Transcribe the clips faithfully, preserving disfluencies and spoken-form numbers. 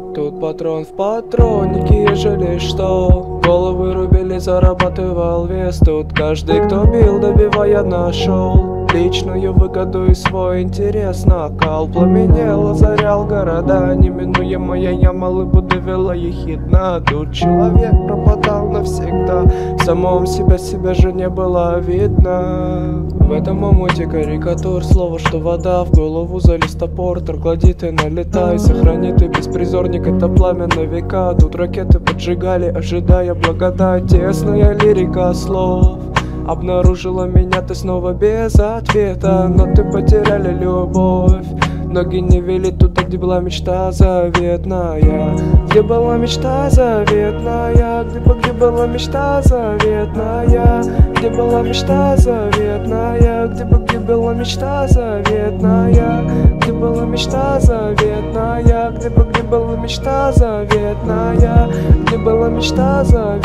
Тут патрон в патроннике, ежели что. Головы рубили, зарабатывал вес. Тут каждый, кто бил, добивая, нашел личную выгоду и свой интерес. Накал пламенел, озарял города. Неминуемая яма лыбу довела ехидна. Тут человек пропадал навсегда. В самом себе себя же не было видно. В этом омуте карикатур, слово, что вода в голову залез топор. Троглодит и налетай, сохранит и беспризорник, это пламя на века. Тут ракеты поджигали, ожидая благодать. Тесная лирика слов обнаружила меня ты снова без ответа. Но ты потеряли любовь. Ноги не вели туда, где была мечта заветная. Где была мечта заветная? Где, где была мечта заветная? Где была мечта заветная? Где, где была мечта заветная? Где была мечта заветная? Где, где была мечта заветная? Где была мечта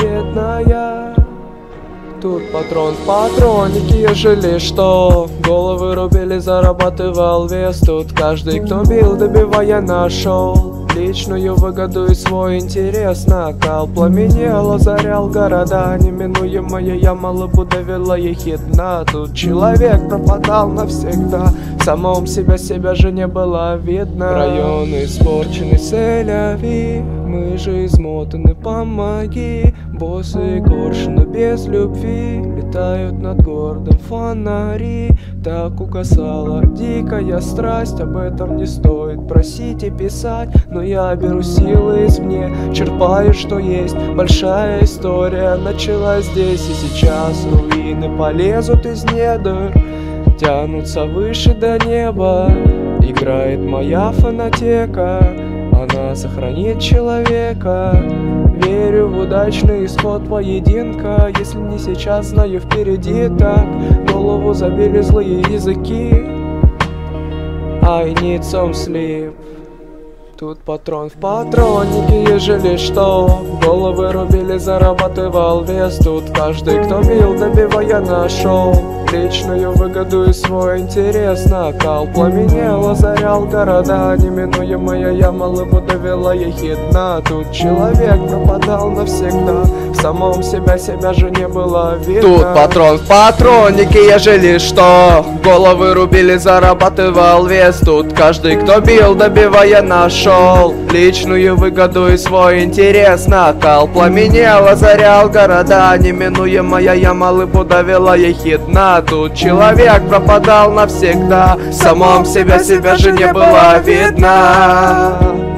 заветная? Тут патрон в патроннике, ежели что. Головы рубили, зарабатывал вес. Тут каждый, кто бил, добивая, нашел личную выгоду и свой интерес. Накал пламенел, озарял города. Неминуемая яма лыбу довела ехидна. Тут человек пропадал навсегда. В самом себя себя же не было видно. Район испорченный, селяви. Мы же измотаны, помоги. Боссы коршуны без любви летают над городом фонари. Так угасала дикая страсть. Об этом не стоит просить и писать. Но я беру силы извне, черпаю, что есть. Большая история началась здесь и сейчас. Руины полезут из недр, тянутся выше до неба. Играет моя фонотека, она сохранит человека. Верю в удачный исход поединка. Если не сейчас, знаю впереди так. Голову забили злые языки. I need some sleep. Тут патрон в патроннике, ежели что. Головы рубили, зарабатывал вес. Тут каждый, кто бил, добивая, нашел личную выгоду и свой интерес. Накал пламенел, озарял города. Неминуемая яма лыбу довела ехидна. Тут человек пропадал навсегда. В самом себя себя же не было видно. Тут патрон в патроннике, ежели что. Головы рубили, зарабатывал вес. Тут каждый, кто бил, добивая, нашел личную выгоду и свой интерес. Накал пламенел, озарял города. Неминуемая яма лыбу довела ехидна. Тут человек пропадал навсегда. В самом себя себя же не было видно.